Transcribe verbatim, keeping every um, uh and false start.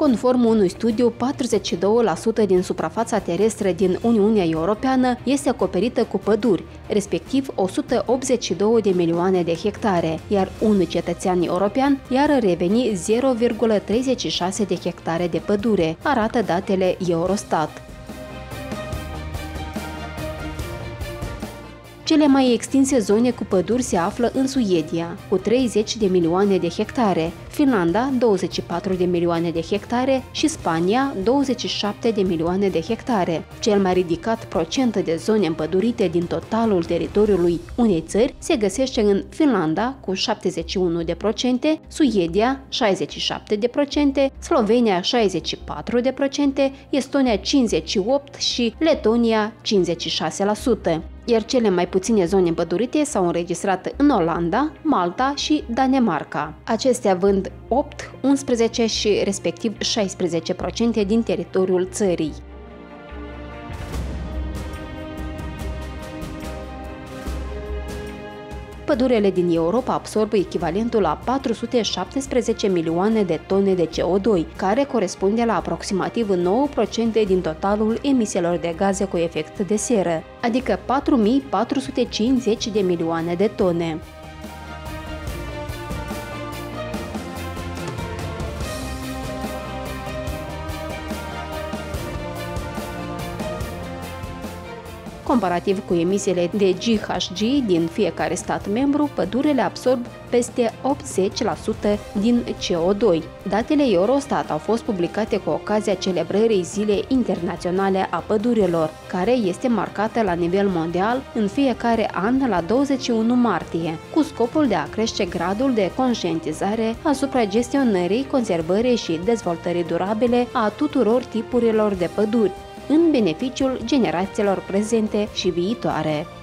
Conform unui studiu, patruzeci și două la sută din suprafața terestră din Uniunea Europeană este acoperită cu păduri, respectiv o sută optzeci și două de milioane de hectare, iar un cetățean european i-ar reveni zero virgulă treizeci și șase de hectare de pădure, arată datele Eurostat. Cele mai extinse zone cu păduri se află în Suedia, cu treizeci de milioane de hectare, Finlanda, douăzeci și patru de milioane de hectare și Spania, douăzeci și șapte de milioane de hectare. Cel mai ridicat procent de zone împădurite din totalul teritoriului unei țări se găsește în Finlanda, cu șaptezeci și unu de procente, Suedia, șaizeci și șapte de procente, Slovenia, șaizeci și patru de procente, Estonia, cincizeci și opt la sută și Letonia, cincizeci și șase la sută. Iar cele mai puține zone împădurite s-au înregistrat în Olanda, Malta și Danemarca. Acestea având opt, unsprezece și respectiv șaisprezece la sută din teritoriul țării. Pădurile din Europa absorbă echivalentul la patru sute șaptesprezece milioane de tone de C O doi, care corespunde la aproximativ nouă la sută din totalul emisiilor de gaze cu efect de seră, adică patru mii patru sute cincizeci de milioane de tone. Comparativ cu emisiile de G H G din fiecare stat membru, pădurile absorb peste optzeci la sută din C O doi. Datele Eurostat au fost publicate cu ocazia celebrării Zilei Internaționale a Pădurilor, care este marcată la nivel mondial în fiecare an la douăzeci și unu martie, cu scopul de a crește gradul de conștientizare asupra gestionării, conservării și dezvoltării durabile a tuturor tipurilor de păduri, în beneficiul generațiilor prezente și viitoare.